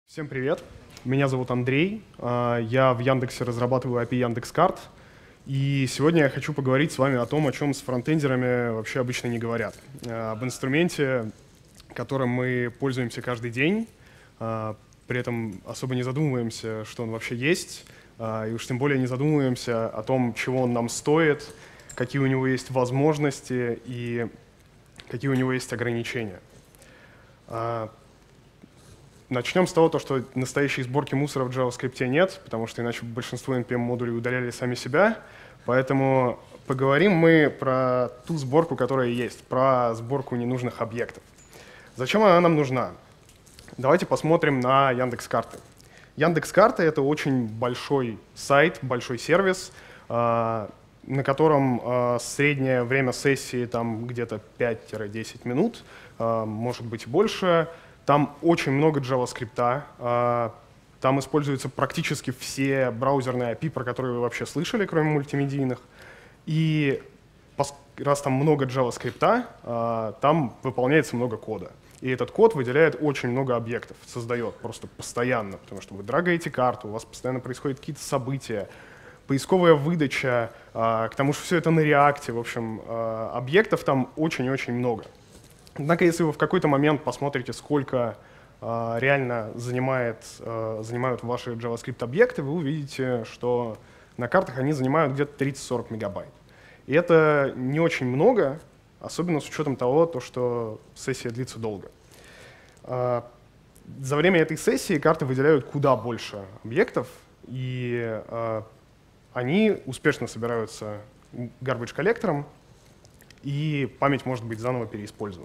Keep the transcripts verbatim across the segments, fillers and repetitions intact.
Всем привет, меня зовут Андрей, я в Яндексе разрабатываю эй пи ай Яндекс.Карт, и сегодня я хочу поговорить с вами о том, о чем с фронтендерами вообще обычно не говорят, об инструменте, которым мы пользуемся каждый день, при этом особо не задумываемся, что он вообще есть, и уж тем более не задумываемся о том, чего он нам стоит, какие у него есть возможности и какие у него есть ограничения. Начнем с того, что настоящей сборки мусора в JavaScript нет, потому что иначе большинство эн пи эм-модулей удаляли сами себя. Поэтому поговорим мы про ту сборку, которая есть, про сборку ненужных объектов. Зачем она нам нужна? Давайте посмотрим на Яндекс.Карты. Яндекс.Карты — это очень большой сайт, большой сервис, на котором среднее время сессии там где-то пять-десять минут, может быть больше. Там очень много JavaScript, там используются практически все браузерные эй пи ай, про которые вы вообще слышали, кроме мультимедийных. И раз там много JavaScript, там выполняется много кода. И этот код выделяет очень много объектов, создает просто постоянно, потому что вы драгаете карту, у вас постоянно происходят какие-то события, поисковая выдача, к тому же все это на реакте, в общем, объектов там очень-очень много. Однако, если вы в какой-то момент посмотрите, сколько э, реально занимает, э, занимают ваши JavaScript-объекты, вы увидите, что на картах они занимают где-то тридцать-сорок мегабайт. И это не очень много, особенно с учетом того, то, что сессия длится долго. Э, за время этой сессии карты выделяют куда больше объектов, и э, они успешно собираются garbage-коллектором, и память может быть заново переиспользована.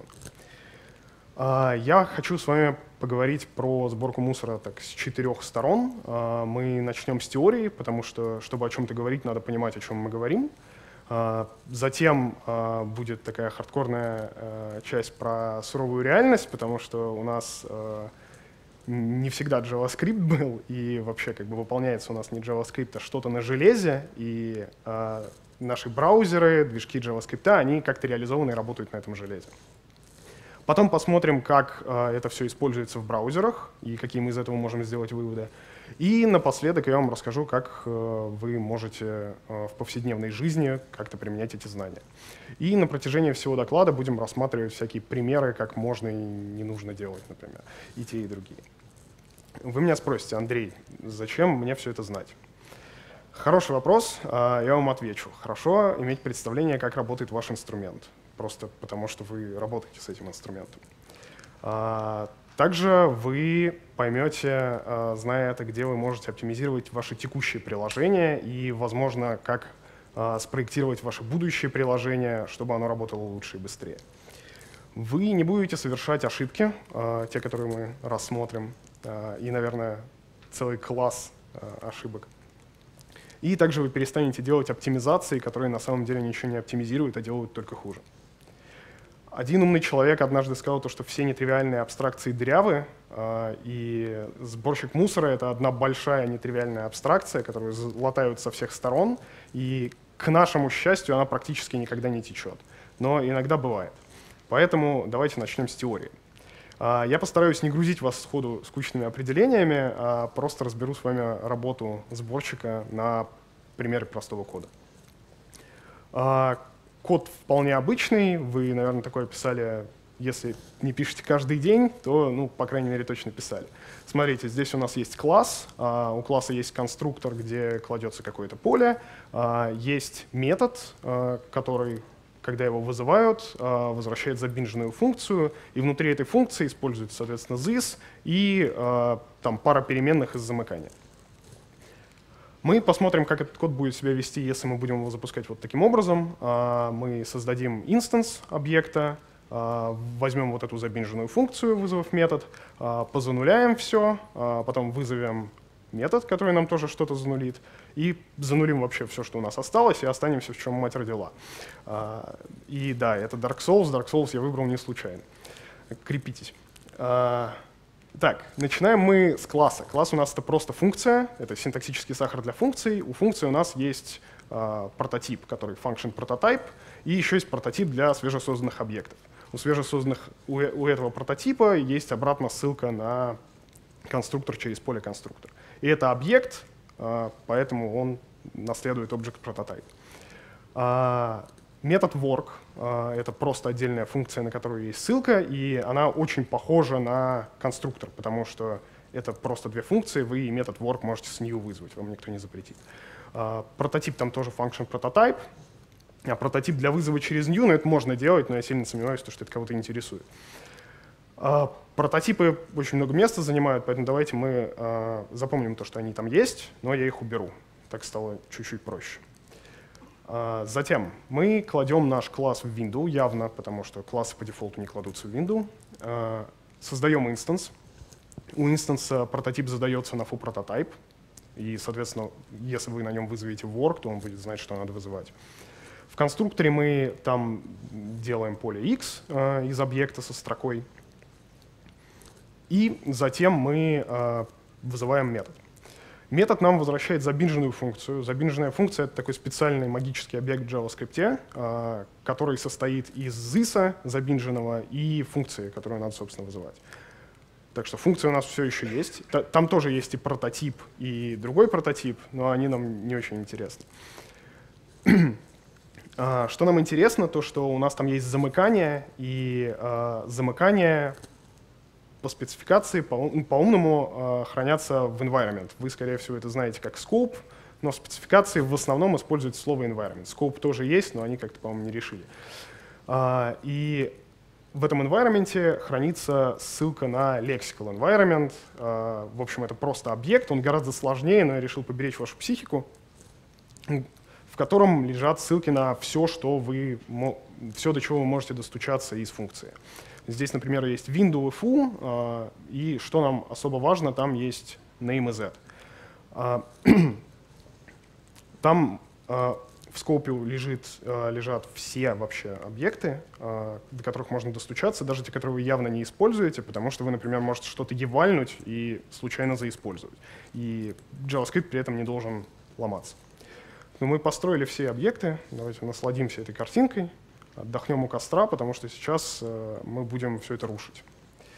Я хочу с вами поговорить про сборку мусора так, с четырех сторон. Мы начнем с теории, потому что, чтобы о чем-то говорить, надо понимать, о чем мы говорим. Затем будет такая хардкорная часть про суровую реальность, потому что у нас не всегда JavaScript был, и вообще как бы выполняется у нас не JavaScript, а что-то на железе, и наши браузеры, движки JavaScript, они как-то реализованы и работают на этом железе. Потом посмотрим, как э, это все используется в браузерах и какие мы из этого можем сделать выводы. И напоследок я вам расскажу, как э, вы можете э, в повседневной жизни как-то применять эти знания. И на протяжении всего доклада будем рассматривать всякие примеры, как можно и не нужно делать, например, и те, и другие. Вы меня спросите: Андрей, зачем мне все это знать? Хороший вопрос, я вам отвечу. Хорошо иметь представление, как работает ваш инструмент, просто потому что вы работаете с этим инструментом. Также вы поймете, зная это, где вы можете оптимизировать ваши текущие приложения и, возможно, как спроектировать ваше будущее приложение, чтобы оно работало лучше и быстрее. Вы не будете совершать ошибки, те, которые мы рассмотрим, и, наверное, целый класс ошибок. И также вы перестанете делать оптимизации, которые на самом деле ничего не оптимизируют, а делают только хуже. Один умный человек однажды сказал, что все нетривиальные абстракции дырявы, и сборщик мусора — это одна большая нетривиальная абстракция, которую латают со всех сторон, и, к нашему счастью, она практически никогда не течет. Но иногда бывает. Поэтому давайте начнем с теории. Я постараюсь не грузить вас сходу скучными определениями, а просто разберу с вами работу сборщика на примере простого кода. Код вполне обычный, вы, наверное, такое писали, если не пишете каждый день, то, ну, по крайней мере, точно писали. Смотрите, здесь у нас есть класс, у класса есть конструктор, где кладется какое-то поле, есть метод, который, когда его вызывают, возвращает забинженную функцию, и внутри этой функции используется, соответственно, this и там пара переменных из замыкания. Мы посмотрим, как этот код будет себя вести, если мы будем его запускать вот таким образом. Мы создадим инстанс объекта, возьмем вот эту забинженную функцию, вызвав метод, позануляем все, потом вызовем метод, который нам тоже что-то занулит, и занулим вообще все, что у нас осталось, и останемся, в чем мать родила. И да, это Dark Souls. Dark Souls я выбрал не случайно. Крепитесь. Так, начинаем мы с класса. Класс у нас это просто функция, это синтаксический сахар для функций. У функции у нас есть э, прототип, который function prototype, и еще есть прототип для свежесозданных объектов. У свежесозданных, у, у этого прототипа есть обратно ссылка на конструктор через поле конструктор. И это объект, поэтому он наследует Object Prototype. Метод work — это просто отдельная функция, на которую есть ссылка, и она очень похожа на конструктор, потому что это просто две функции, вы и метод work можете с new вызвать, вам никто не запретит. Прототип там тоже function prototype, а прототип для вызова через new, ну, это можно делать, но я сильно сомневаюсь, что это кого-то интересует. Прототипы очень много места занимают, поэтому давайте мы запомним то, что они там есть, но я их уберу. Так стало чуть-чуть проще. Затем мы кладем наш класс в window, явно, потому что классы по дефолту не кладутся в window. Создаем инстанс. У инстанса прототип задается на foo-prototype. И, соответственно, если вы на нем вызовете work, то он будет знать, что надо вызывать. В конструкторе мы там делаем поле x из объекта со строкой. И затем мы вызываем метод. Метод нам возвращает забинженную функцию. Забинженная функция — это такой специальный магический объект в JavaScript, который состоит из this забинженного и функции, которую надо, собственно, вызывать. Так что функция у нас все еще есть. Там тоже есть и прототип, и другой прототип, но они нам не очень интересны. Что нам интересно, то что у нас там есть замыкание, и замыкание по спецификации по-умному э, хранятся в environment. Вы, скорее всего, это знаете как scope, но в спецификации в основном используют слово environment. Scope тоже есть, но они как-то, по-моему, не решили. А, и в этом environment хранится ссылка на lexical environment. А, в общем, это просто объект, он гораздо сложнее, но я решил поберечь вашу психику, в котором лежат ссылки на все, что вы, все, до чего вы можете достучаться из функции. Здесь, например, есть window и foo, и что нам особо важно, там есть name и z. Там в скопе лежит, лежат все вообще объекты, до которых можно достучаться, даже те, которые вы явно не используете, потому что вы, например, можете что-то евальнуть и случайно заиспользовать. И JavaScript при этом не должен ломаться. Но мы построили все объекты, давайте насладимся этой картинкой. Отдохнем у костра, потому что сейчас э, мы будем все это рушить.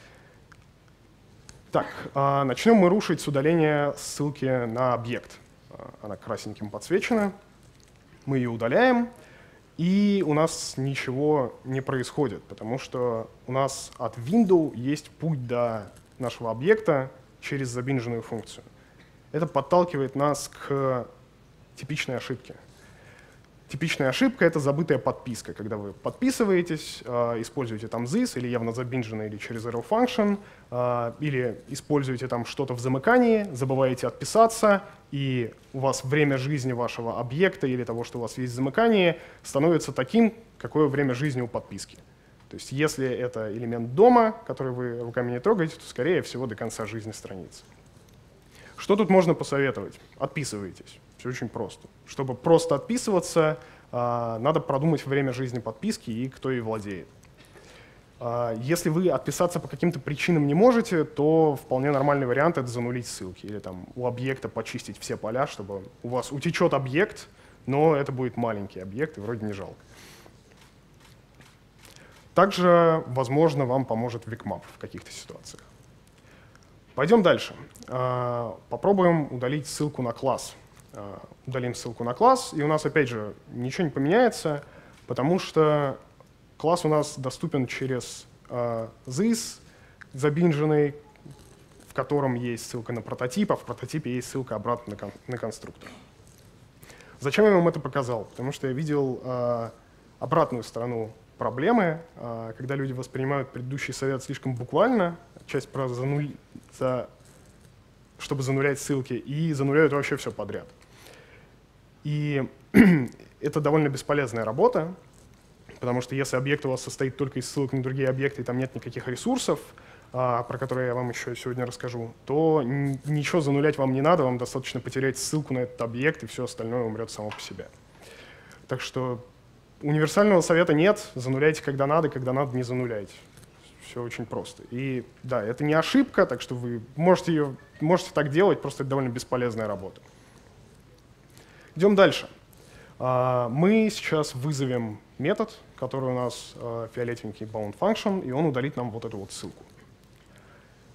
Так, э, начнем мы рушить с удаления ссылки на объект. Э, она красненьким подсвечена. Мы ее удаляем, и у нас ничего не происходит, потому что у нас от window есть путь до нашего объекта через забинженную функцию. Это подталкивает нас к типичной ошибке. Типичная ошибка — это забытая подписка, когда вы подписываетесь, э, используете там this, или явно забинжено, или через arrow function, э, или используете там что-то в замыкании, забываете отписаться, и у вас время жизни вашего объекта или того, что у вас есть в замыкании, становится таким, какое время жизни у подписки. То есть если это элемент дома, который вы руками не трогаете, то, скорее всего, до конца жизни страницы. Что тут можно посоветовать? Отписывайтесь. Все очень просто. Чтобы просто отписываться, надо продумать время жизни подписки и кто ей владеет. Если вы отписаться по каким-то причинам не можете, то вполне нормальный вариант — это занулить ссылки. Или там у объекта почистить все поля, чтобы у вас утечет объект, но это будет маленький объект и вроде не жалко. Также, возможно, вам поможет викмап в каких-то ситуациях. Пойдем дальше. Попробуем удалить ссылку на класс. Удалим ссылку на класс, и у нас, опять же, ничего не поменяется, потому что класс у нас доступен через uh, this, забинженный, в котором есть ссылка на прототип, а в прототипе есть ссылка обратно на, кон на конструктор. Зачем я вам это показал? Потому что я видел uh, обратную сторону проблемы, uh, когда люди воспринимают предыдущий совет слишком буквально, часть про зануль... за... чтобы занулять ссылки, и зануляют вообще все подряд. И это довольно бесполезная работа, потому что если объект у вас состоит только из ссылок на другие объекты, и там нет никаких ресурсов, а, про которые я вам еще сегодня расскажу, то ничего занулять вам не надо, вам достаточно потерять ссылку на этот объект, и все остальное умрет само по себе. Так что универсального совета нет, зануляйте когда надо, когда надо не зануляйте. Все очень просто. И да, это не ошибка, так что вы можете, ее, можете так делать, просто это довольно бесполезная работа. Идем дальше. Мы сейчас вызовем метод, который у нас фиолетовенький bound function, и он удалит нам вот эту вот ссылку.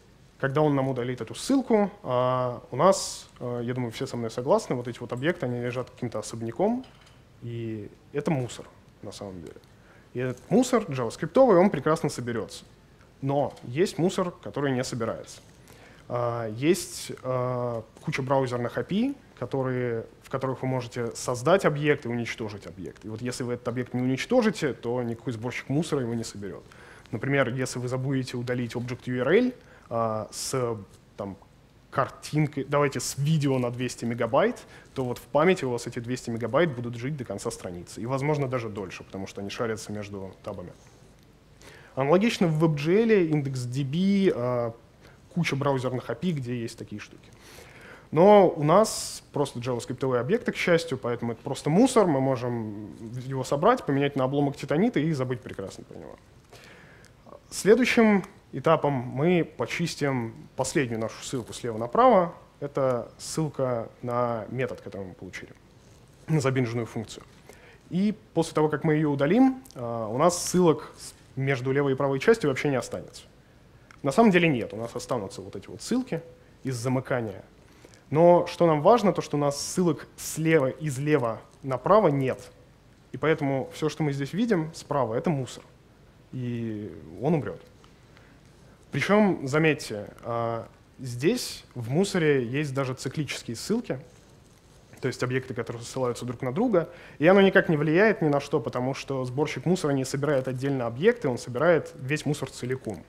когда он нам удалит эту ссылку, у нас, я думаю, все со мной согласны, вот эти вот объекты, они лежат каким-то особняком, и это мусор на самом деле. И этот мусор джаваскриптовый, он прекрасно соберется. Но есть мусор, который не собирается. Есть куча браузерных эй пи ай, которые, в которых вы можете создать объект и уничтожить объект. И вот если вы этот объект не уничтожите, то никакой сборщик мусора его не соберет. Например, если вы забудете удалить объект ю ар эл а, с там, картинкой, давайте с видео на двести мегабайт, то вот в памяти у вас эти двести мегабайт будут жить до конца страницы. И, возможно, даже дольше, потому что они шарятся между табами. Аналогично в WebGL, IndexedDB, а, куча браузерных эй пи ай, где есть такие штуки. Но у нас просто джаваскриптовые объекты, к счастью, поэтому это просто мусор, мы можем его собрать, поменять на обломок титанита и забыть прекрасно про него. Следующим этапом мы почистим последнюю нашу ссылку слева направо. Это ссылка на метод, который мы получили, на забинженную функцию. И после того, как мы ее удалим, у нас ссылок между левой и правой частью вообще не останется. На самом деле нет, у нас останутся вот эти вот ссылки из замыкания. Но что нам важно, то что у нас ссылок слева и слева направо нет. И поэтому все, что мы здесь видим справа, это мусор. И он умрет. Причем, заметьте, здесь в мусоре есть даже циклические ссылки, то есть объекты, которые ссылаются друг на друга. И оно никак не влияет ни на что, потому что сборщик мусора не собирает отдельно объекты, он собирает весь мусор целиком.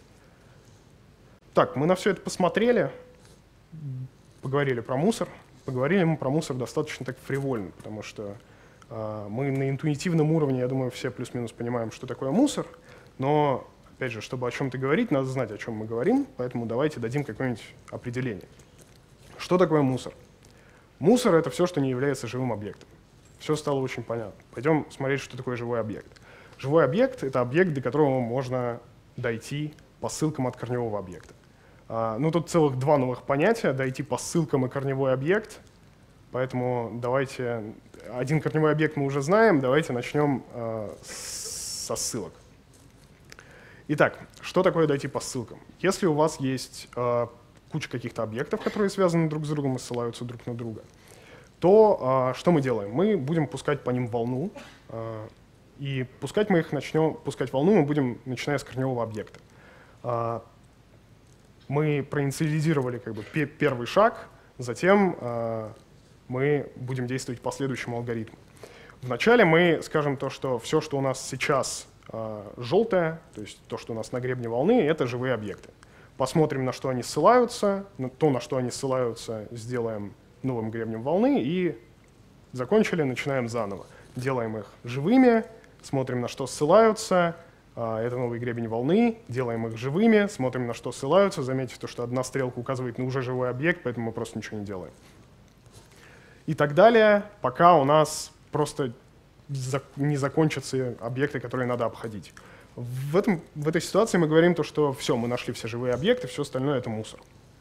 Так, мы на все это посмотрели. Поговорили про мусор. Поговорили мы про мусор достаточно так фривольно, потому что э, мы на интуитивном уровне, я думаю, все плюс-минус понимаем, что такое мусор. Но, опять же, чтобы о чем-то говорить, надо знать, о чем мы говорим, поэтому давайте дадим какое-нибудь определение. Что такое мусор? Мусор — это все, что не является живым объектом. Все стало очень понятно. Пойдем смотреть, что такое живой объект. Живой объект — это объект, до которого можно дойти по ссылкам от корневого объекта. Ну, тут целых два новых понятия — дойти по ссылкам и корневой объект. Поэтому давайте, один корневой объект мы уже знаем, давайте начнем э, со ссылок. Итак, что такое дойти по ссылкам? Если у вас есть э, куча каких-то объектов, которые связаны друг с другом и ссылаются друг на друга, то э, что мы делаем? Мы будем пускать по ним волну, э, и пускать мы их начнем, пускать волну мы будем, начиная с корневого объекта. Э, Мы проинициализировали как бы первый шаг, затем э, мы будем действовать по следующему алгоритму. Вначале мы скажем то, что все, что у нас сейчас э, желтое, то есть то, что у нас на гребне волны, это живые объекты. Посмотрим, на что они ссылаются, на то, на что они ссылаются, сделаем новым гребнем волны и закончили, начинаем заново. Делаем их живыми, смотрим, на что ссылаются. Это новый гребень волны, делаем их живыми, смотрим, на что ссылаются. Заметьте, то, что одна стрелка указывает на уже живой объект, поэтому мы просто ничего не делаем. И так далее, пока у нас просто не закончатся объекты, которые надо обходить. В, этом, в этой ситуации мы говорим, то, что все, мы нашли все живые объекты, все остальное — это мусор.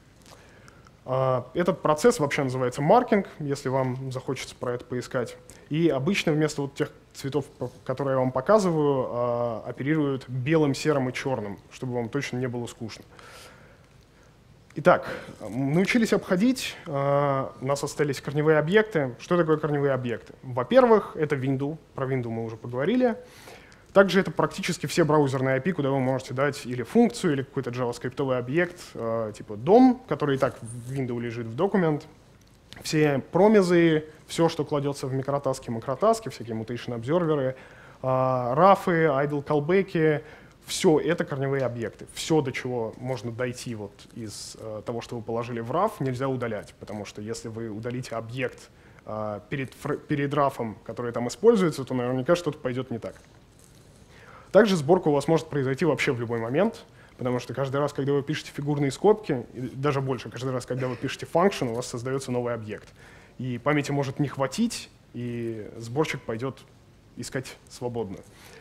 Этот процесс вообще называется маркинг, если вам захочется про это поискать. И обычно вместо вот тех цветов, которые я вам показываю, оперируют белым, серым и черным, чтобы вам точно не было скучно. Итак, научились обходить, у нас остались корневые объекты. Что такое корневые объекты? Во-первых, это window, про window мы уже поговорили. Также это практически все браузерные эй пи ай, куда вы можете дать или функцию, или какой-то джаваскриптовый объект, э, типа дом, который и так в window лежит в документ. Все промизы, все, что кладется в микротаски, макротаски, всякие mutation-обзерверы, э, рафы, idle callback, все это корневые объекты. Все, до чего можно дойти вот из э, того, что вы положили в раф, нельзя удалять, потому что если вы удалите объект э, перед, перед рафом, который там используется, то наверняка что-то пойдет не так. Также сборка у вас может произойти вообще в любой момент, потому что каждый раз, когда вы пишете фигурные скобки, и даже больше, каждый раз, когда вы пишете function, у вас создается новый объект. И памяти может не хватить, и сборщик пойдет искать свободно.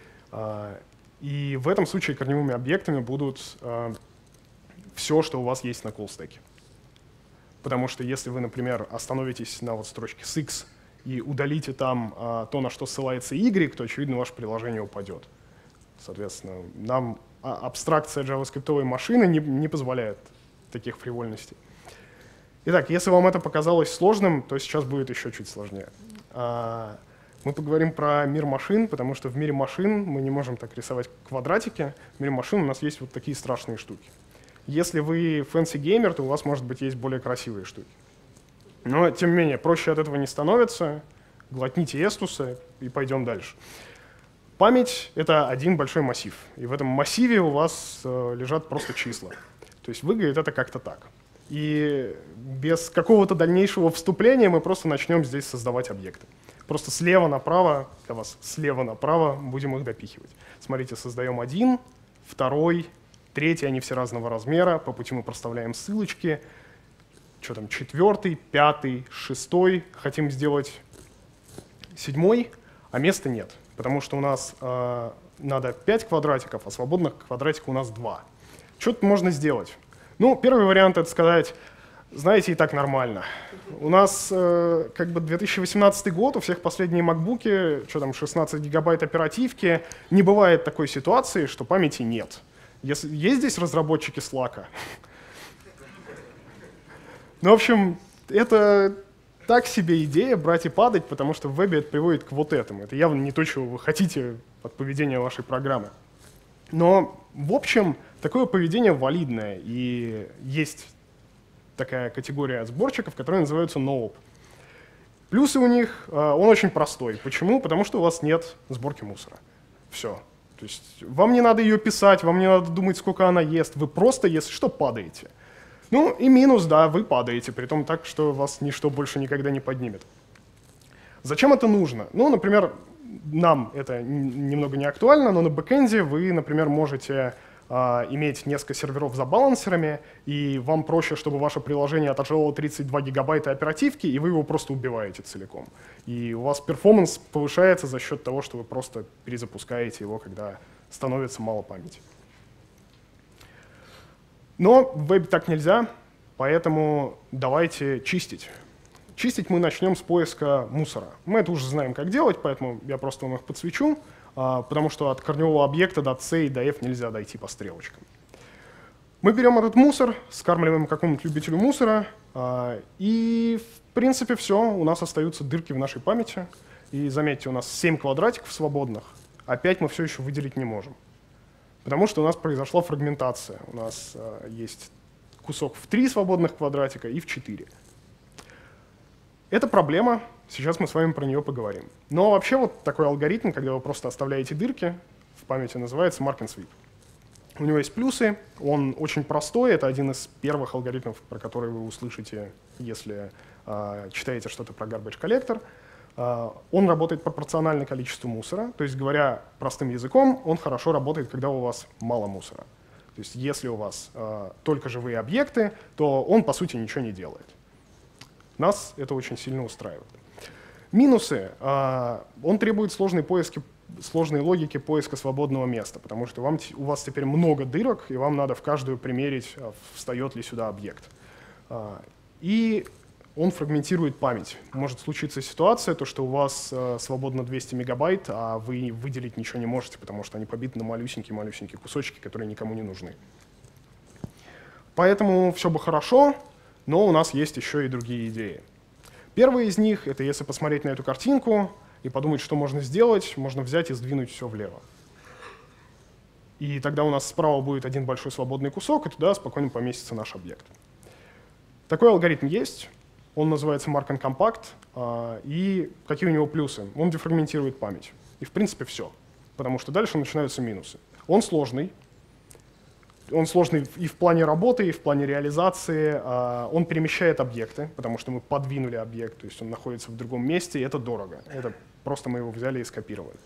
И в этом случае корневыми объектами будут все, что у вас есть на call-стеке. Потому что если вы, например, остановитесь на вот строчке с x и удалите там то, на что ссылается y, то, очевидно, ваше приложение упадет. Соответственно, нам абстракция джаваскриптовой машины не, не позволяет таких фривольностей. Итак, если вам это показалось сложным, то сейчас будет еще чуть сложнее. Мы поговорим про мир машин, потому что в мире машин мы не можем так рисовать квадратики. В мире машин у нас есть вот такие страшные штуки. Если вы fancy геймер, то у вас, может быть, есть более красивые штуки. Но, тем не менее, проще от этого не становится. Глотните эстусы и пойдем дальше. Память — это один большой массив. И в этом массиве у вас э, лежат просто числа. То есть выглядит это как-то так. И без какого-то дальнейшего вступления мы просто начнем здесь создавать объекты. Просто слева направо, для вас слева направо будем их допихивать. Смотрите, создаем один, второй, третий, они все разного размера. По пути мы проставляем ссылочки. Что там, четвертый, пятый, шестой. Хотим сделать седьмой, а места нет. Потому что у нас э, надо пять квадратиков, а свободных квадратиков у нас два. Что тут можно сделать? Ну, первый вариант — это сказать, знаете, и так нормально. У нас э, как бы две тысячи восемнадцатый год, у всех последние макбуки, что там, шестнадцать гигабайт оперативки. Не бывает такой ситуации, что памяти нет. Если, есть здесь разработчики Slack? Ну, в общем, это так себе идея брать и падать, потому что в вебе это приводит к вот этому. Это явно не то, чего вы хотите от поведения вашей программы. Но, в общем, такое поведение валидное, и есть такая категория сборщиков, которые называются ноуп. Плюсы у них, он очень простой. Почему? Потому что у вас нет сборки мусора. Все. То есть вам не надо ее писать, вам не надо думать, сколько она ест. Вы просто, если что, падаете. Ну и минус, да, вы падаете, при том так, что вас ничто больше никогда не поднимет. Зачем это нужно? Ну, например, нам это немного не актуально, но на бэкэнде вы, например, можете а, иметь несколько серверов за балансерами, и вам проще, чтобы ваше приложение отожрало тридцать два гигабайта оперативки, и вы его просто убиваете целиком. И у вас перформанс повышается за счет того, что вы просто перезапускаете его, когда становится мало памяти. Но в вебе так нельзя, поэтому давайте чистить. Чистить мы начнем с поиска мусора. Мы это уже знаем, как делать, поэтому я просто вам их подсвечу, потому что от корневого объекта до C и до F нельзя дойти по стрелочкам. Мы берем этот мусор, скармливаем какому-нибудь любителю мусора, и в принципе все, у нас остаются дырки в нашей памяти. И заметьте, у нас семь квадратиков свободных, а пять мы все еще выделить не можем. Потому что у нас произошла фрагментация. У нас э, есть кусок в три свободных квадратика и в четыре. Это проблема, сейчас мы с вами про нее поговорим. Но вообще вот такой алгоритм, когда вы просто оставляете дырки в памяти, называется mark and sweep. У него есть плюсы, он очень простой, это один из первых алгоритмов, про которые вы услышите, если э, читаете что-то про garbage collector. Он работает пропорционально количеству мусора, то есть, говоря простым языком, он хорошо работает, когда у вас мало мусора. То есть если у вас э, только живые объекты, то он, по сути, ничего не делает. Нас это очень сильно устраивает. Минусы. Э, он требует сложной, поиски, сложной логики поиска свободного места, потому что вам, у вас теперь много дырок, и вам надо в каждую примерить, встает ли сюда объект. Э, и он фрагментирует память. Может случиться ситуация, то, что у вас э, свободно двести мегабайт, а вы выделить ничего не можете, потому что они побиты на малюсенькие-малюсенькие кусочки, которые никому не нужны. Поэтому все бы хорошо, но у нас есть еще и другие идеи. Первая из них — это если посмотреть на эту картинку и подумать, что можно сделать, можно взять и сдвинуть все влево. И тогда у нас справа будет один большой свободный кусок, и туда спокойно поместится наш объект. Такой алгоритм есть. Он называется Mark and Compact, и какие у него плюсы? Он дефрагментирует память. И в принципе все, потому что дальше начинаются минусы. Он сложный, он сложный и в плане работы, и в плане реализации. Он перемещает объекты, потому что мы подвинули объект, то есть он находится в другом месте, и это дорого. Это просто мы его взяли и скопировали.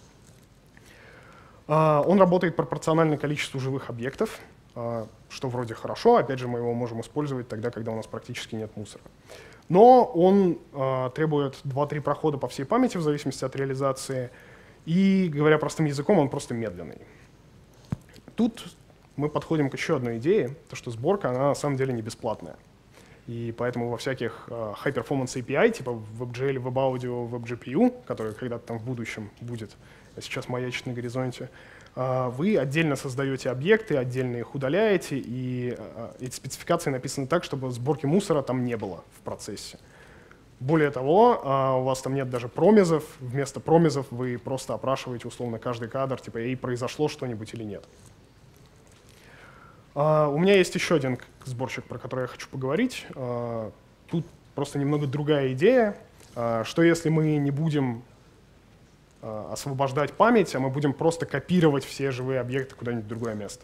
Он работает пропорционально количеству живых объектов, что вроде хорошо, опять же мы его можем использовать тогда, когда у нас практически нет мусора. Но он э, требует два-три прохода по всей памяти в зависимости от реализации. И, говоря простым языком, он просто медленный. Тут мы подходим к еще одной идее, то что сборка, она на самом деле не бесплатная. И поэтому во всяких э, High Performance эй пи ай, типа WebGL, WebAudio, WebGPU, который когда-то там в будущем будет, а сейчас маячит на горизонте, вы отдельно создаете объекты, отдельно их удаляете, и эти спецификации написаны так, чтобы сборки мусора там не было в процессе. Более того, у вас там нет даже промизов, вместо промизов вы просто опрашиваете условно каждый кадр, типа, и произошло что-нибудь или нет. У меня есть еще один сборщик, про который я хочу поговорить. Тут просто немного другая идея, что если мы не будем освобождать память, а мы будем просто копировать все живые объекты куда-нибудь в другое место.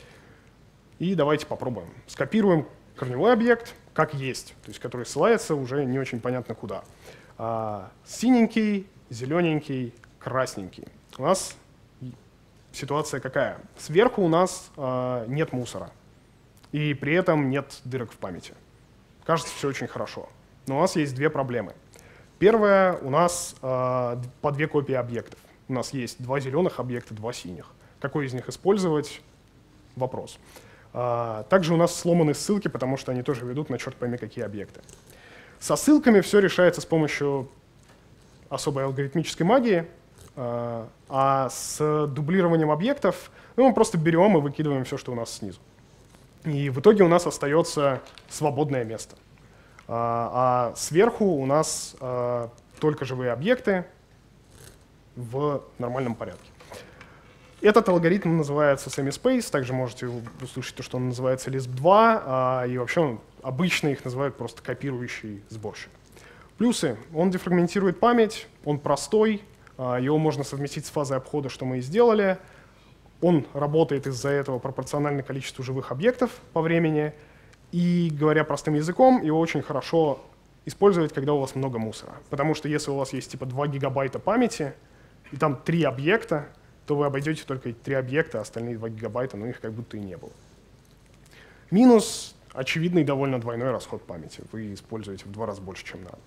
И давайте попробуем. Скопируем корневой объект как есть, то есть который ссылается уже не очень понятно куда. А, синенький, зелененький, красненький. У нас ситуация какая? Сверху у нас а, нет мусора, и при этом нет дырок в памяти. Кажется, все очень хорошо. Но у нас есть две проблемы. Первое, у нас э, по две копии объектов. У нас есть два зеленых объекта, два синих. Какой из них использовать? Вопрос. Э, также у нас сломаны ссылки, потому что они тоже ведут на черт пойми какие объекты. Со ссылками все решается с помощью особой алгоритмической магии, э, а с дублированием объектов ну, мы просто берем и выкидываем все, что у нас снизу. И в итоге у нас остается свободное место. А сверху у нас а, только живые объекты в нормальном порядке. Этот алгоритм называется semi-space, также можете услышать то, что он называется лисп два, а, и вообще он, обычно их называют просто копирующий сборщик. Плюсы. Он дефрагментирует память, он простой, а, его можно совместить с фазой обхода, что мы и сделали. Он работает из-за этого пропорционально количеству живых объектов по времени. И, говоря простым языком, его очень хорошо использовать, когда у вас много мусора. Потому что если у вас есть типа два гигабайта памяти, и там три объекта, то вы обойдете только три объекта, а остальные два гигабайта, ну их как будто и не было. Минус — очевидный довольно двойной расход памяти. Вы используете в два раза больше, чем надо.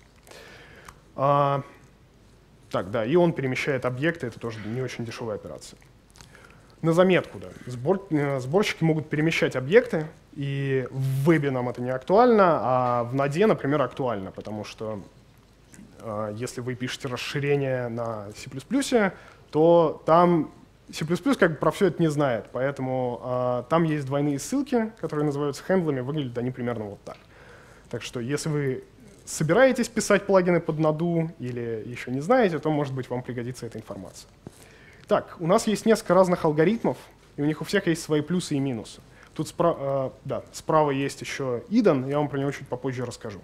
А, так, да, и он перемещает объекты, это тоже не очень дешевая операция. На заметку, да. Сбор, сборщики могут перемещать объекты, и в вебе нам это не актуально, а в ноде, например, актуально, потому что э, если вы пишете расширение на C++, то там C++ как бы про все это не знает, поэтому э, там есть двойные ссылки, которые называются хендлами, выглядят они примерно вот так. Так что если вы собираетесь писать плагины под ноду или еще не знаете, то, может быть, вам пригодится эта информация. Так, у нас есть несколько разных алгоритмов, и у них у всех есть свои плюсы и минусы. Тут спра э, да, справа есть еще Иден, я вам про него чуть попозже расскажу.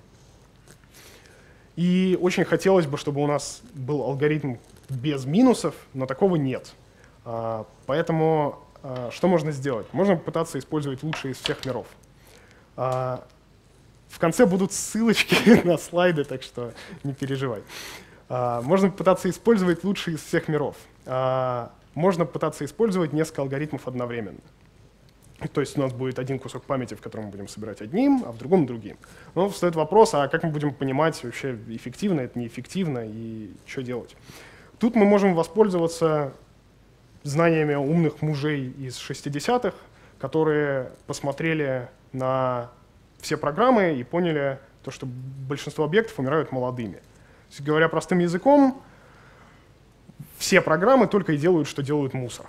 И очень хотелось бы, чтобы у нас был алгоритм без минусов, но такого нет. А, поэтому а, что можно сделать? Можно попытаться использовать лучшие из всех миров. А, в конце будут ссылочки на слайды, так что не переживай. А, можно попытаться использовать лучшие из всех миров. А, можно пытаться использовать несколько алгоритмов одновременно. То есть у нас будет один кусок памяти, в котором мы будем собирать одним, а в другом — другим. Но встает вопрос, а как мы будем понимать, вообще эффективно это, неэффективно и что делать? Тут мы можем воспользоваться знаниями умных мужей из шестидесятых, которые посмотрели на все программы и поняли, то, что большинство объектов умирают молодыми. То есть, говоря простым языком, все программы только и делают, что делают мусор.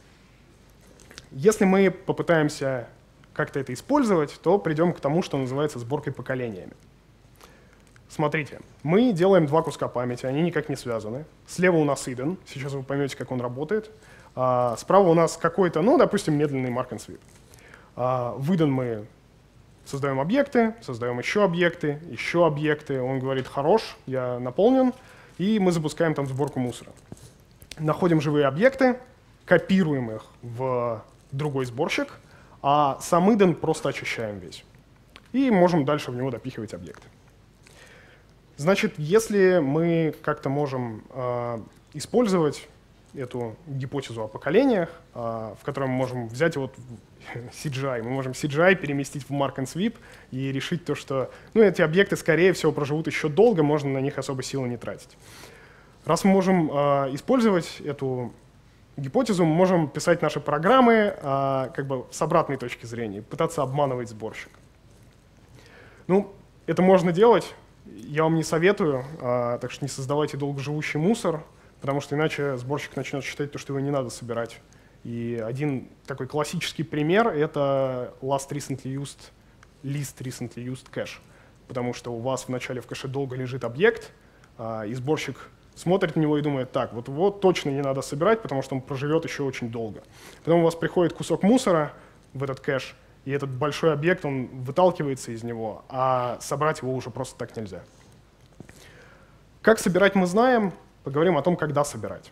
Если мы попытаемся как-то это использовать, то придем к тому, что называется сборкой поколениями. Смотрите, мы делаем два куска памяти, они никак не связаны. Слева у нас Иден, сейчас вы поймете, как он работает. А справа у нас какой-то, ну, допустим, медленный mark and sweep. А в Иден мы создаем объекты, создаем еще объекты, еще объекты. Он говорит: хорош, я наполнен, и мы запускаем там сборку мусора. Находим живые объекты, копируем их в другой сборщик, а сам Иден просто очищаем весь. И можем дальше в него допихивать объекты. Значит, если мы как-то можем э, использовать эту гипотезу о поколениях, э, в которой мы можем взять вот си джи ай, мы можем си джи ай переместить в mark and sweep и решить то, что ну, эти объекты, скорее всего, проживут еще долго, можно на них особо силы не тратить. Раз мы можем э, использовать эту гипотезу, мы можем писать наши программы а, как бы с обратной точки зрения, пытаться обманывать сборщик. Ну, это можно делать, я вам не советую, а, так что не создавайте долгоживущий мусор, потому что иначе сборщик начнет считать, то, что его не надо собирать, И один такой классический пример — это last recently used, least recently used cache. Потому что у вас вначале в кэше долго лежит объект, и сборщик смотрит на него и думает: так, вот его точно не надо собирать, потому что он проживет еще очень долго. Потом у вас приходит кусок мусора в этот кэш, и этот большой объект, он выталкивается из него, а собрать его уже просто так нельзя. Как собирать, мы знаем. Поговорим о том, когда собирать.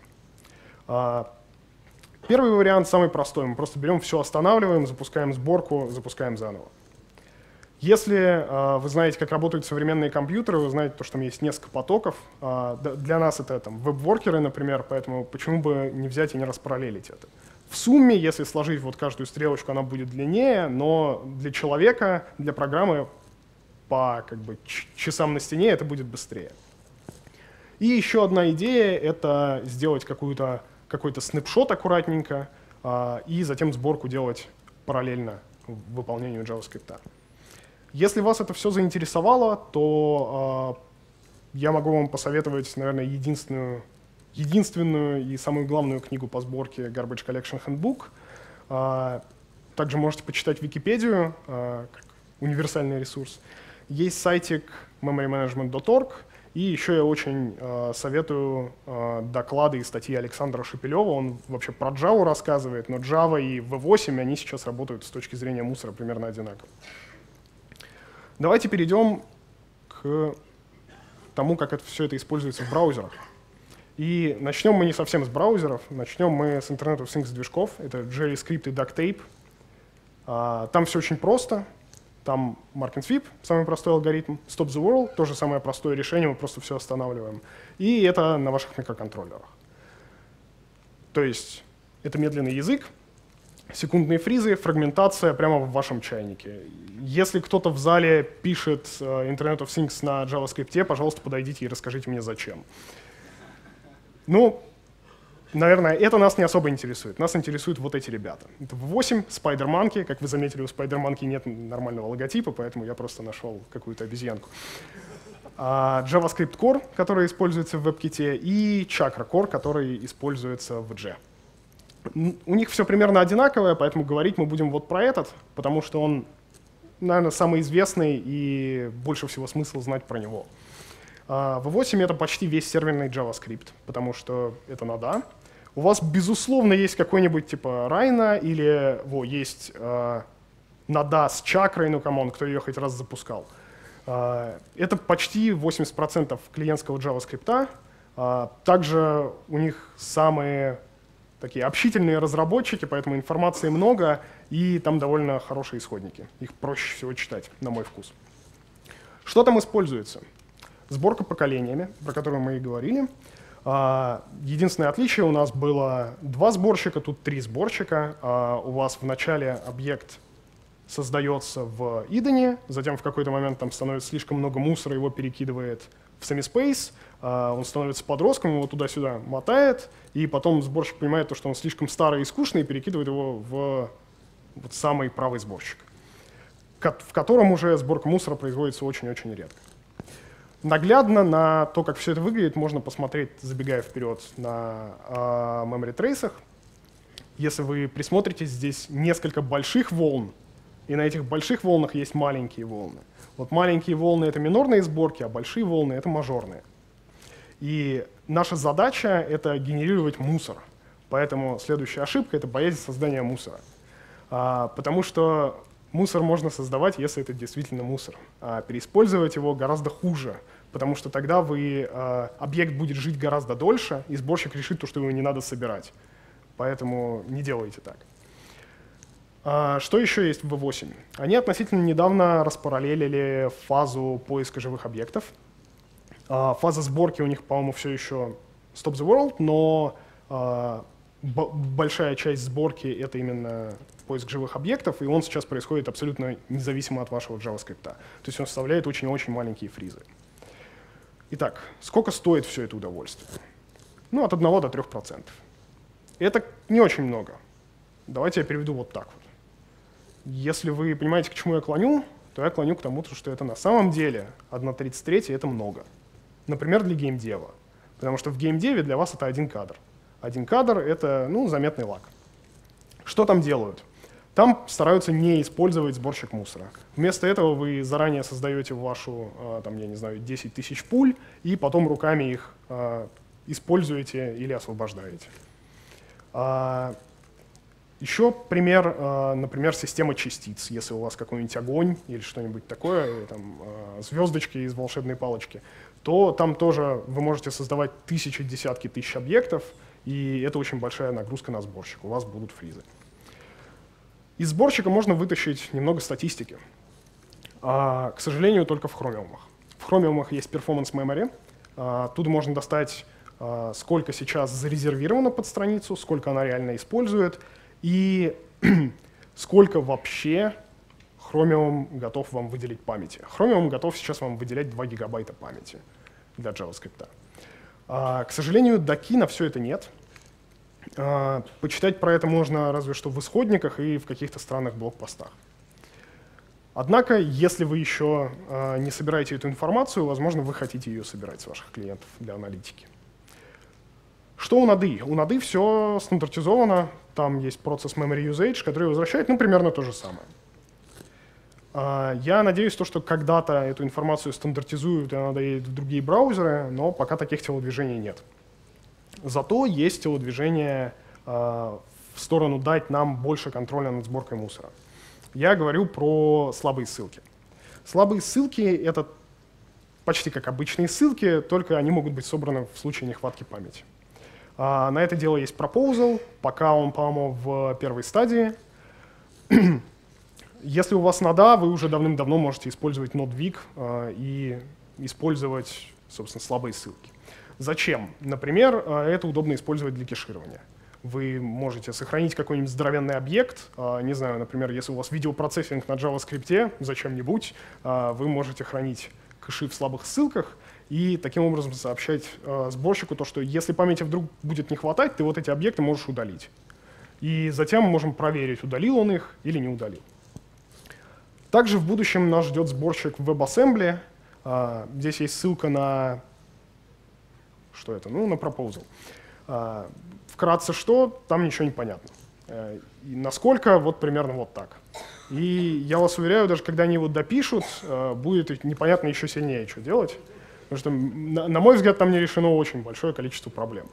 Первый вариант самый простой. Мы просто берем все, останавливаем, запускаем сборку, запускаем заново. Если э, вы знаете, как работают современные компьютеры, вы знаете, то, что там есть несколько потоков. Э, для нас это там веб-воркеры, например, поэтому почему бы не взять и не распараллелить это. В сумме, если сложить вот каждую стрелочку, она будет длиннее, но для человека, для программы по как бы, часам на стене это будет быстрее. И еще одна идея — это сделать какую-то, какой-то снапшот аккуратненько э, и затем сборку делать параллельно выполнению JavaScript. Если вас это все заинтересовало, то э, я могу вам посоветовать, наверное, единственную, единственную и самую главную книгу по сборке Garbage Collection Handbook. Э, также можете почитать Википедию, э, как универсальный ресурс. Есть сайтик memory management точка org, и еще я очень э, советую э, доклады и статьи Александра Шепелева. Он вообще про Java рассказывает, но Java и ви восемь, они сейчас работают с точки зрения мусора примерно одинаково. Давайте перейдем к тому, как это, все это используется в браузерах. И начнем мы не совсем с браузеров, начнем мы с Internet of Things движков. Это JavaScript и Ducktape. А, там все очень просто. Там mark and sweep, самый простой алгоритм. Stop the world, тоже самое простое решение, мы просто все останавливаем. И это на ваших микроконтроллерах. То есть это медленный язык, секундные фризы, фрагментация прямо в вашем чайнике. Если кто-то в зале пишет Internet of Things на JavaScript, пожалуйста, подойдите и расскажите мне, зачем. Ну, наверное, это нас не особо интересует. Нас интересуют вот эти ребята. Это ви восемь, SpiderMonkey. Как вы заметили, у SpiderMonkey нет нормального логотипа, поэтому я просто нашел какую-то обезьянку. А JavaScript Core, который используется в WebKit, и Chakra Core, который используется в Dje. У них все примерно одинаковое, поэтому говорить мы будем вот про этот, потому что он, наверное, самый известный и больше всего смысла знать про него. ви восемь — это почти весь серверный JavaScript, потому что это нода. У вас, безусловно, есть какой-нибудь типа Райна или во, есть э, нода с чакрой, ну камон, кто ее хоть раз запускал. Э, это почти восемьдесят процентов клиентского JavaScript. Э, также у них самые такие общительные разработчики, поэтому информации много, и там довольно хорошие исходники. Их проще всего читать, на мой вкус. Что там используется? Сборка поколениями, про которую мы и говорили. Единственное отличие — у нас было два сборщика, тут три сборщика. У вас в начале объект создается в Идене, затем в какой-то момент там становится слишком много мусора, его перекидывает в Semi-Space, он становится подростком, его туда-сюда мотает, и потом сборщик понимает, то, что он слишком старый и скучный, и перекидывает его в вот самый правый сборщик, в котором уже сборка мусора производится очень-очень редко. Наглядно на то, как все это выглядит, можно посмотреть, забегая вперед, на э, memory trace'ах. Если вы присмотритесь, здесь несколько больших волн, и на этих больших волнах есть маленькие волны. Вот маленькие волны — это минорные сборки, а большие волны — это мажорные. И наша задача — это генерировать мусор. Поэтому следующая ошибка — это боязнь создания мусора. А, потому что мусор можно создавать, если это действительно мусор. А переиспользовать его гораздо хуже, потому что тогда вы, э, объект будет жить гораздо дольше, и сборщик решит, то, что его не надо собирать. Поэтому не делайте так. А что еще есть в ви восемь? Они относительно недавно распараллелили фазу поиска живых объектов. А фаза сборки у них, по-моему, все еще Stop the World, но а, большая часть сборки — это именно поиск живых объектов, и он сейчас происходит абсолютно независимо от вашего JavaScript. То есть он составляет очень-очень маленькие фризы. Итак, сколько стоит все это удовольствие? Ну, от одного до трёх процентов. Это не очень много. Давайте я переведу вот так вот. Если вы понимаете, к чему я клоню, то я клоню к тому, что это на самом деле одна тридцать треть — это много. Например, для геймдева. Потому что в геймдеве для вас это один кадр. Один кадр — это, ну, заметный лаг. Что там делают? Там стараются не использовать сборщик мусора. Вместо этого вы заранее создаете вашу, там, я не знаю, десять тысяч пуль, и потом руками их используете или освобождаете. Еще пример, например, система частиц. Если у вас какой-нибудь огонь или что-нибудь такое, там, звездочки из волшебной палочки, то там тоже вы можете создавать тысячи, десятки тысяч объектов, и это очень большая нагрузка на сборщик. У вас будут фризы. Из сборщика можно вытащить немного статистики. А, к сожалению, только в хромиумах. В хромиумах есть performance memory. А, оттуда можно достать, а, сколько сейчас зарезервировано под страницу, сколько она реально использует, и сколько вообще Chromium готов вам выделить памяти. Chromium готов сейчас вам выделять два гигабайта памяти для JavaScript. А, к сожалению, доки на все это нет. А, почитать про это можно разве что в исходниках и в каких-то странных блокпостах. Однако, если вы еще а, не собираете эту информацию, возможно, вы хотите ее собирать с ваших клиентов для аналитики. Что у ноды? У ноды все стандартизовано. Там есть процесс memory usage, который возвращает, ну, примерно то же самое. А, я надеюсь, то, что когда-то эту информацию стандартизуют, и она доедет в другие браузеры, но пока таких телодвижений нет. Зато есть телодвижение э, в сторону дать нам больше контроля над сборкой мусора. Я говорю про слабые ссылки. Слабые ссылки — это почти как обычные ссылки, только они могут быть собраны в случае нехватки памяти. А, на это дело есть proposal, пока он, по-моему, в первой стадии. Если у вас нода, вы уже давным-давно можете использовать NodeWeak э, и использовать, собственно, слабые ссылки. Зачем? Например, это удобно использовать для кеширования. Вы можете сохранить какой-нибудь здоровенный объект, не знаю, например, если у вас видеопроцессинг на JavaScript, зачем-нибудь, вы можете хранить кэши в слабых ссылках и таким образом сообщать сборщику то, что если памяти вдруг будет не хватать, ты вот эти объекты можешь удалить. И затем мы можем проверить, удалил он их или не удалил. Также в будущем нас ждет сборщик в WebAssembly. Здесь есть ссылка на... Что это? Ну, на proposal. А, вкратце что? Там ничего не понятно. А, и насколько? Вот примерно вот так. И я вас уверяю, даже когда они его допишут, а, будет непонятно еще сильнее, что делать. Потому что, на, на мой взгляд, там не решено очень большое количество проблем.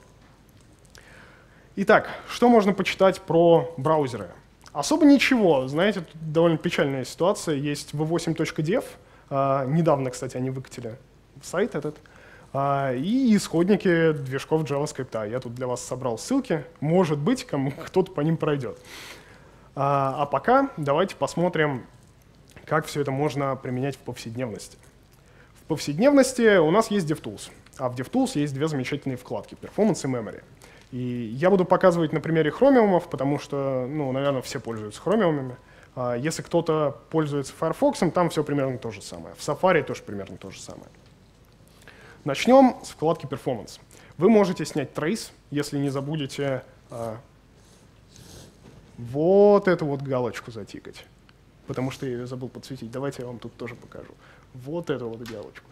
Итак, что можно почитать про браузеры? Особо ничего. Знаете, тут довольно печальная ситуация. Есть ви восемь точка дев. А, недавно, кстати, они выкатили сайт этот. И исходники движков JavaScript. Я тут для вас собрал ссылки. Может быть, кому кто-то по ним пройдет. А пока давайте посмотрим, как все это можно применять в повседневности. В повседневности у нас есть DevTools. А в DevTools есть две замечательные вкладки — Performance и Memory. И я буду показывать на примере хромиумов, потому что, ну, наверное, все пользуются хромиумами. Если кто-то пользуется Firefox, там все примерно то же самое. В Safari тоже примерно то же самое. Начнем с вкладки Performance. Вы можете снять трейс, если не забудете а, вот эту вот галочку затикать, потому что я ее забыл подсветить. Давайте я вам тут тоже покажу. Вот эту вот галочку.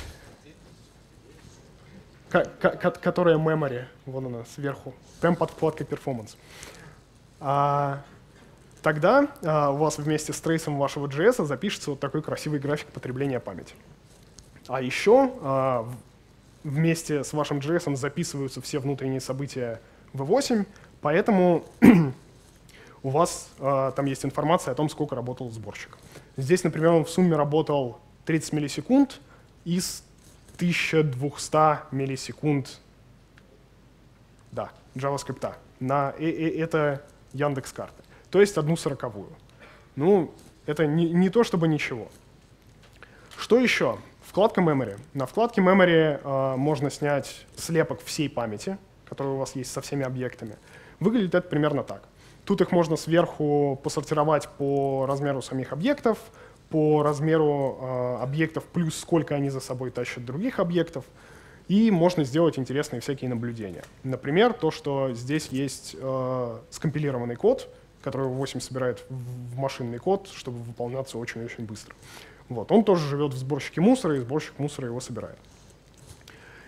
К которая memory, вон она сверху, прямо под вкладкой Performance. А, тогда а, у вас вместе с трейсом вашего джей эс запишется вот такой красивый график потребления памяти. А еще а, вместе с вашим джей эс записываются все внутренние события ви восемь, поэтому у вас а, там есть информация о том, сколько работал сборщик. Здесь, например, он в сумме работал тридцать миллисекунд из тысячи двухсот миллисекунд да, JavaScript. На, э, э, это Яндекс.Карты. То есть одну сороковую. Ну, это не, не то чтобы ничего. Что еще? Вкладка Memory. На вкладке Memory э, можно снять слепок всей памяти, которая у вас есть со всеми объектами. Выглядит это примерно так. Тут их можно сверху посортировать по размеру самих объектов, по размеру э, объектов плюс сколько они за собой тащат других объектов. И можно сделать интересные всякие наблюдения. Например, то, что здесь есть э, скомпилированный код, который ви восемь собирает в машинный код, чтобы выполняться очень-очень быстро. Вот. Он тоже живет в сборщике мусора, и сборщик мусора его собирает.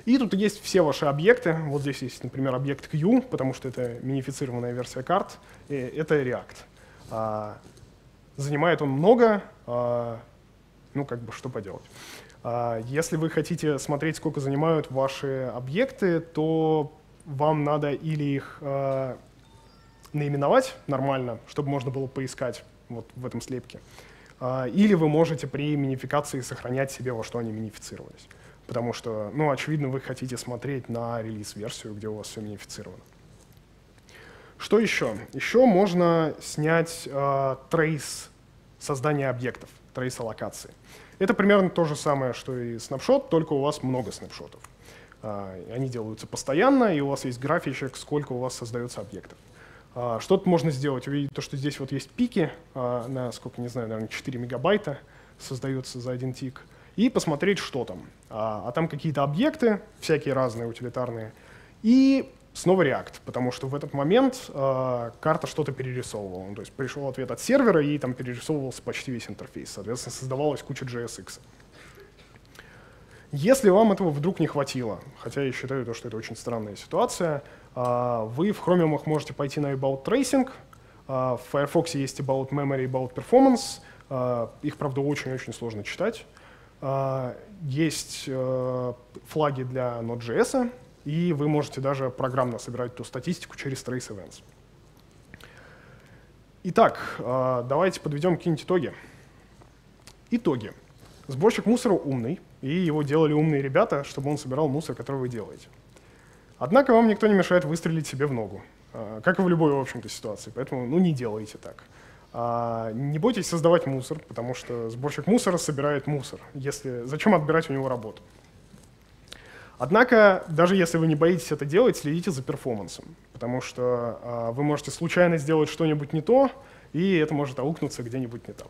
И тут есть все ваши объекты. Вот здесь есть, например, объект Q, потому что это минифицированная версия карт. И это React. А, занимает он много, а, ну как бы что поделать. А, если вы хотите смотреть, сколько занимают ваши объекты, то вам надо или их а, наименовать нормально, чтобы можно было поискать вот в этом слепке, а, или вы можете при минификации сохранять себе, во что они минифицировались. Потому что, ну, очевидно, вы хотите смотреть на релиз-версию, где у вас все минифицировано. Что еще? Еще можно снять э, трейс создания объектов, трейс аллокации. Это примерно то же самое, что и снапшот, только у вас много снапшотов. Э, они делаются постоянно, и у вас есть графичек, сколько у вас создается объектов. Э, что тут можно сделать? Увидеть то, что здесь вот есть пики э, на, сколько, не знаю, наверное, четыре мегабайта создаются за один тик. И посмотреть, что там. А, а там какие-то объекты, всякие разные утилитарные, и снова React, потому что в этот момент а, карта что-то перерисовывала. Ну, то есть пришел ответ от сервера, и там перерисовывался почти весь интерфейс. Соответственно, создавалась куча джей эс икс. Если вам этого вдруг не хватило, хотя я считаю, что это очень странная ситуация, а, вы в Chromium можете пойти на About Tracing, а, в Firefox есть About Memory, About Performance, а, их, правда, очень-очень сложно читать. Uh, есть uh, флаги для Node.js, и вы можете даже программно собирать ту статистику через Trace Events. Итак, uh, давайте подведем какие-нибудь итоги. Итоги. Сборщик мусора умный, и его делали умные ребята, чтобы он собирал мусор, который вы делаете. Однако вам никто не мешает выстрелить себе в ногу, uh, как и в любой, в общем-то, ситуации, поэтому ну, не делайте так. А, не бойтесь создавать мусор, потому что сборщик мусора собирает мусор. Если, зачем отбирать у него работу? Однако, даже если вы не боитесь это делать, следите за перформансом, потому что а, вы можете случайно сделать что-нибудь не то, и это может аукнуться где-нибудь не там.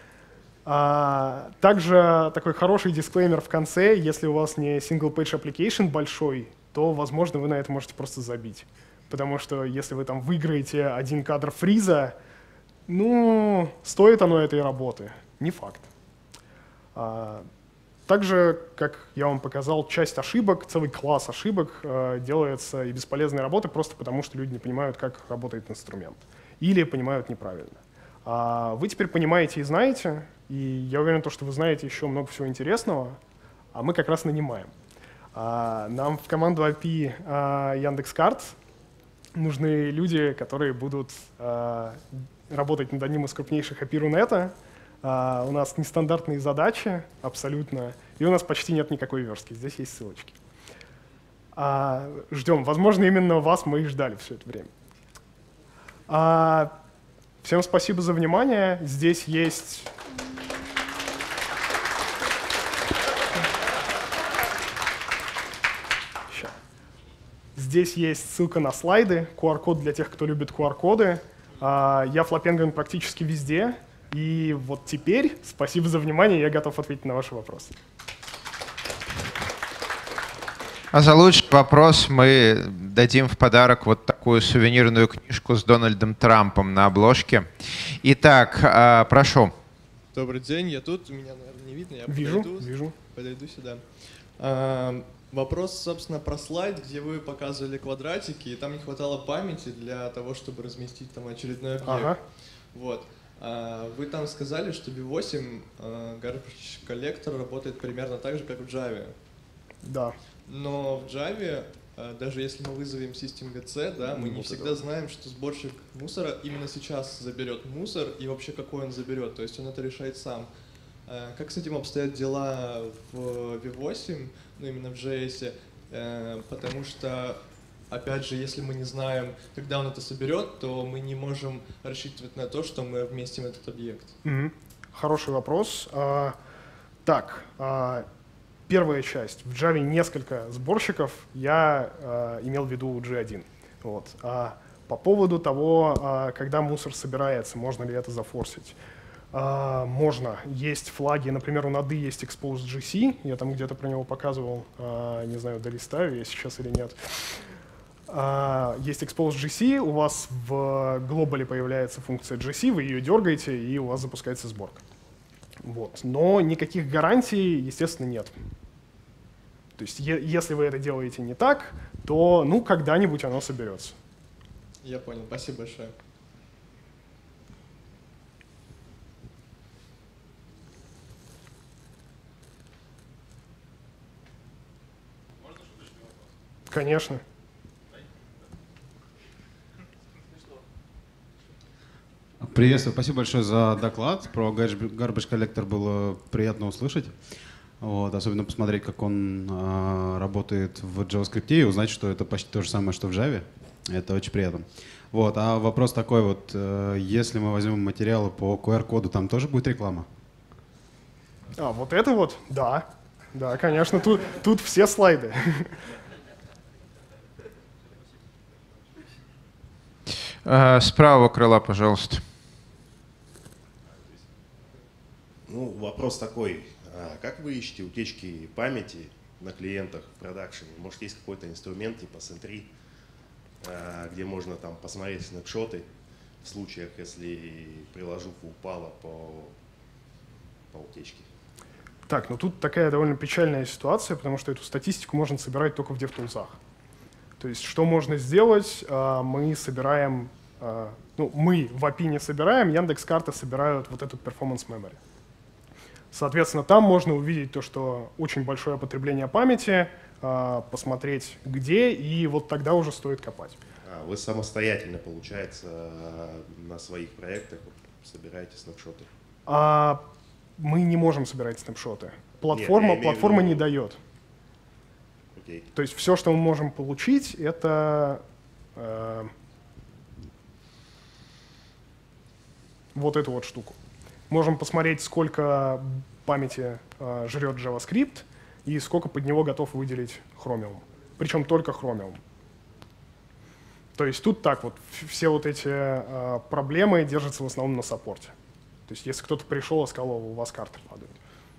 А, также такой хороший дисклеймер в конце. Если у вас не single-page application большой, то, возможно, вы на это можете просто забить. Потому что если вы там выиграете один кадр фриза, ну, стоит оно этой работы? Не факт. А, также, как я вам показал, часть ошибок, целый класс ошибок а, делается и бесполезной работы просто потому, что люди не понимают, как работает инструмент. Или понимают неправильно. А, вы теперь понимаете и знаете, и я уверен, что вы знаете еще много всего интересного, а мы как раз нанимаем. А, нам в команду эй пи ай а, Яндекс.Карт нужны люди, которые будут а, работать над одним из крупнейших эй пи ай Рунета. Uh, у нас нестандартные задачи абсолютно, и у нас почти нет никакой верстки. Здесь есть ссылочки. Uh, ждем. Возможно, именно вас мы и ждали все это время. Uh, всем спасибо за внимание. Здесь есть... Здесь есть ссылка на слайды, ку ар-код для тех, кто любит ку ар-коды. Uh, я Flapenguin практически везде. И вот теперь, спасибо за внимание, я готов ответить на ваши вопросы. А за лучший вопрос мы дадим в подарок вот такую сувенирную книжку с Дональдом Трампом на обложке. Итак, прошу. Добрый день, я тут, меня, наверное, не видно, я вижу, подойду, вижу. подойду сюда. А, вопрос, собственно, про слайд, где вы показывали квадратики, и там не хватало памяти для того, чтобы разместить там очередной объект. Ага. Вот. Вы там сказали, что би восемь Garbage Collector работает примерно так же, как в Java. Да. Но в Java, даже если мы вызовем systemgc, да, мы не всегда знаем, что сборщик мусора именно сейчас заберет мусор и вообще какой он заберет. То есть он это решает сам. Как с этим обстоят дела в ви восемь, ну именно в джей эс? Потому что опять же, если мы не знаем, когда он это соберет, то мы не можем рассчитывать на то, что мы вместим этот объект. Mm-hmm. Хороший вопрос. А, так, а, первая часть. В Java несколько сборщиков. Я а, имел в виду джей один. Вот. А, по поводу того, а, когда мусор собирается, можно ли это зафорсить. А, можно. Есть флаги, например, у ноды есть expose.gc. Я там где-то про него показывал. А, не знаю, долистаю я сейчас или нет. Uh, есть expose.gc, у вас в глобале появляется функция gc, вы ее дергаете, и у вас запускается сборка. Вот. Но никаких гарантий, естественно, нет. То есть е если вы это делаете не так, то ну когда-нибудь оно соберется. Я понял. Спасибо большое. Конечно. Приветствую, спасибо большое за доклад. Про Garbage Collector было приятно услышать. Вот, особенно посмотреть, как он э, работает в JavaScript и узнать, что это почти то же самое, что в Java. Это очень приятно. Вот, а вопрос такой вот, э, если мы возьмем материалы по ку ар-коду, там тоже будет реклама? А, вот это вот? Да. Да, конечно, тут, тут все слайды. С правого крыла, пожалуйста. Ну, вопрос такой. А как вы ищете утечки памяти на клиентах в продакшене? Может, есть какой-то инструмент типа Sentry, где можно там посмотреть снапшоты в случаях, если приложуха упала по, по утечке? Так, ну тут такая довольно печальная ситуация, потому что эту статистику можно собирать только в DevTools. То есть что можно сделать? Мы собираем, ну мы в эй пи ай не собираем, Яндекс.Карты собирают вот этот performance memory. Соответственно, там можно увидеть то, что очень большое потребление памяти, посмотреть где, и вот тогда уже стоит копать. А, вы самостоятельно, получается, на своих проектах собираете снапшоты? А мы не можем собирать снапшоты. Платформа, Нет, платформа виду... не дает. Окей. То есть все, что мы можем получить, это э, вот эту вот штуку. Можем посмотреть, сколько памяти э, жрет JavaScript и сколько под него готов выделить Chromium. Причем только Chromium. То есть тут так вот, все вот эти э, проблемы держатся в основном на саппорте. То есть если кто-то пришел и сказал, у вас карты падают.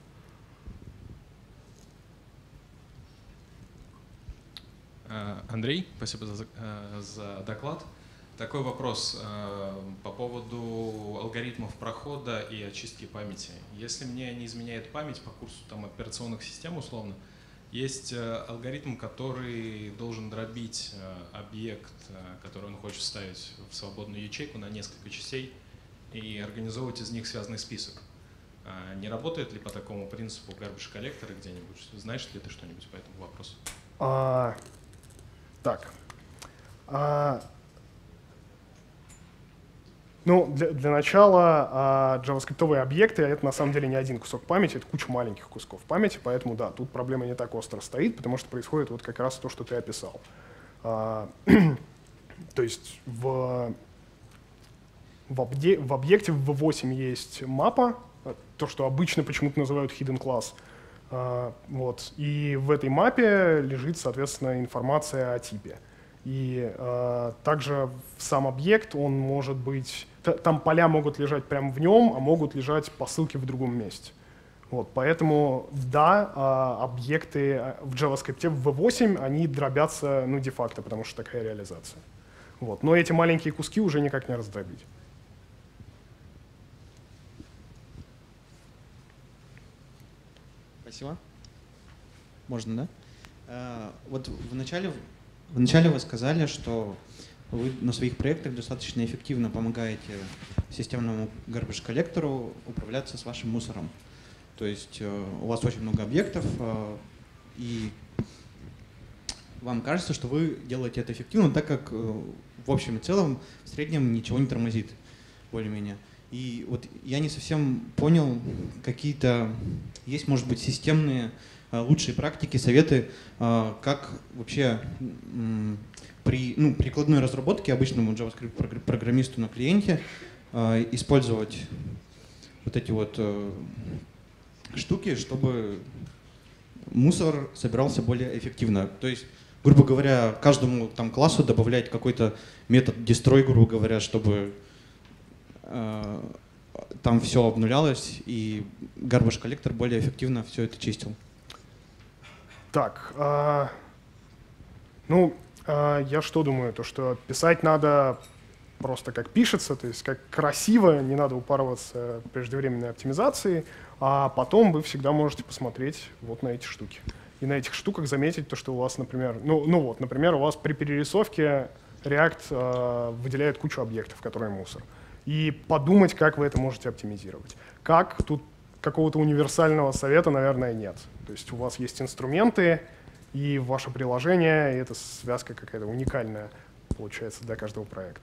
Андрей, спасибо за, за доклад. Такой вопрос по поводу алгоритмов прохода и очистки памяти. Если мне не изменяет память по курсу там, операционных систем условно, есть алгоритм, который должен дробить объект, который он хочет вставить в свободную ячейку на несколько частей и организовывать из них связанный список. Не работает ли по такому принципу Garbage Collector где-нибудь? Знаешь ли ты что-нибудь по этому вопросу? А, так. А, ну, для, для начала а, JavaScript-овые объекты — это на самом деле не один кусок памяти, это куча маленьких кусков памяти, поэтому да, тут проблема не так остро стоит, потому что происходит вот как раз то, что ты описал. А, то есть в, в, объе, в объекте в ви восемь есть мапа, то, что обычно почему-то называют hidden class. Uh, вот. И в этой мапе лежит, соответственно, информация о типе. И uh, также сам объект, он может быть... Там поля могут лежать прямо в нем, а могут лежать по ссылке в другом месте. Вот. Поэтому, да, uh, объекты в JavaScript в ви восемь, они дробятся, ну, де-факто, потому что такая реализация. Вот. Но эти маленькие куски уже никак не раздробить. Спасибо. Можно, да? Вот вначале, вначале вы сказали, что вы на своих проектах достаточно эффективно помогаете системному garbage коллектору управляться с вашим мусором. То есть у вас очень много объектов, и вам кажется, что вы делаете это эффективно, так как в общем и целом в среднем ничего не тормозит, более-менее. И вот я не совсем понял, какие-то есть, может быть, системные лучшие практики, советы, как вообще при ну, прикладной разработке обычному JavaScript-программисту на клиенте использовать вот эти вот штуки, чтобы мусор собирался более эффективно. То есть, грубо говоря, каждому там классу добавлять какой-то метод destroy, грубо говоря, чтобы там все обнулялось, и Garbage Collector более эффективно все это чистил. Так, а, ну, а, я что думаю, то что писать надо просто как пишется, то есть как красиво, не надо упарываться преждевременной оптимизацией, а потом вы всегда можете посмотреть вот на эти штуки. и на этих штуках заметить то, что у вас, например, ну, ну вот, например, у вас при перерисовке React э, выделяет кучу объектов, которые мусор. И подумать, как вы это можете оптимизировать. Как? Тут какого-то универсального совета, наверное, нет. То есть у вас есть инструменты и ваше приложение, и эта связка какая-то уникальная получается для каждого проекта.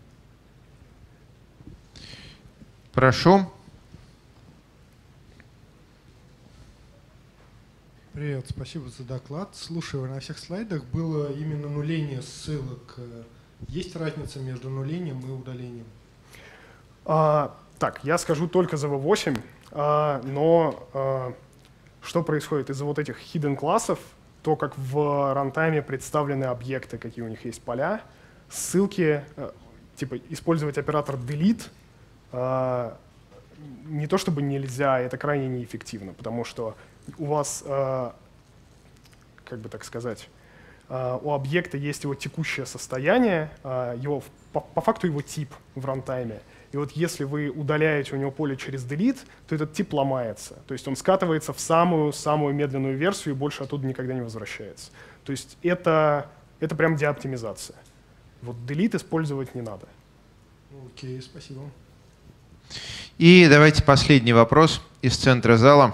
Прошу. Привет, спасибо за доклад. Слушай, на всех слайдах было именно нуление ссылок. Есть разница между нулением и удалением? А, так, я скажу только за ви восемь, а, но а, что происходит из-за вот этих hidden классов, то, как в рантайме представлены объекты, какие у них есть поля, ссылки, а, типа использовать оператор delete, а, не то чтобы нельзя, это крайне неэффективно, потому что у вас, а, как бы так сказать, а, у объекта есть его текущее состояние, а, его, по, по факту его тип в рантайме. И вот если вы удаляете у него поле через delete, то этот тип ломается. То есть он скатывается в самую-самую медленную версию и больше оттуда никогда не возвращается. То есть это, это прям деоптимизация. Вот delete использовать не надо. Окей, спасибо. И давайте последний вопрос из центра зала.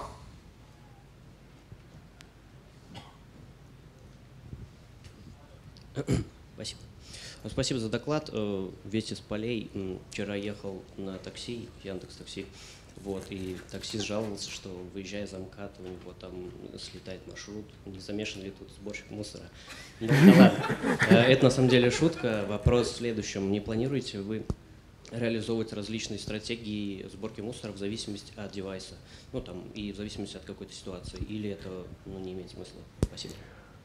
Спасибо. Спасибо за доклад. Вести с полей. Вчера ехал на такси, Яндекс.Такси, вот, и таксист жаловался, что, выезжая за МКАД, у него там слетает маршрут. Не замешан ли тут сборщик мусора? Ну, да ладно. Это на самом деле шутка. Вопрос в следующем. Не планируете вы реализовывать различные стратегии сборки мусора в зависимости от девайса, ну там и в зависимости от какой-то ситуации, или это ну, не имеет смысла? Спасибо.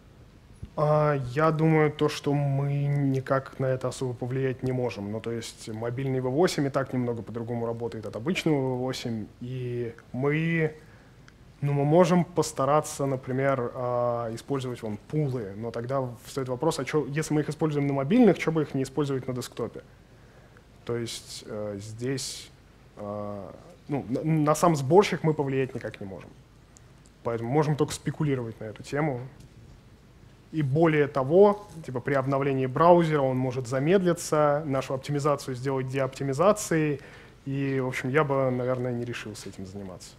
Я думаю, то, что мы никак на это особо повлиять не можем. Ну, то есть мобильный ви восемь и так немного по-другому работает от обычного ви восемь, и мы, ну, мы можем постараться, например, использовать вон пулы, но тогда встает вопрос, а что, если мы их используем на мобильных, что бы их не использовать на десктопе? То есть э, здесь э, ну, на, на сам сборщик мы повлиять никак не можем. Поэтому можем только спекулировать на эту тему. И более того, типа при обновлении браузера он может замедлиться, нашу оптимизацию сделать деоптимизацией. И, в общем, я бы, наверное, не решился этим заниматься.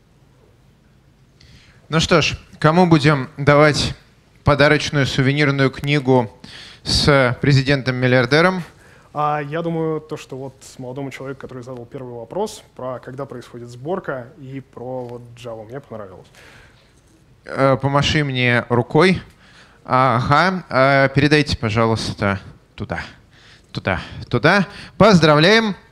Ну что ж, кому будем давать подарочную сувенирную книгу с президентом-миллиардером? А я думаю, то, что вот молодому человеку, который задал первый вопрос, про когда происходит сборка и про вот Java, мне понравилось. Помаши мне рукой. Ага, передайте, пожалуйста, туда, туда, туда. Поздравляем!